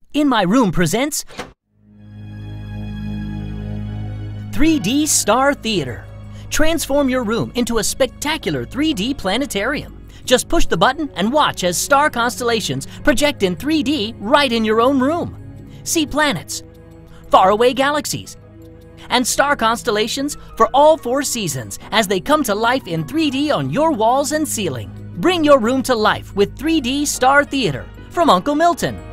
In My Room presents 3D Star Theater. Transform your room into a spectacular 3D planetarium. Just push the button and watch as star constellations project in 3D right in your own room. See planets, faraway galaxies, and star constellations for all 4 seasons as they come to life in 3D on your walls and ceiling. Bring your room to life with 3D Star Theater from Uncle Milton.